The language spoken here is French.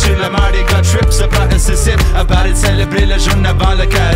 sur le Mardi Gras trip, se prend un sip, à part de célébrer la journée avant le carré.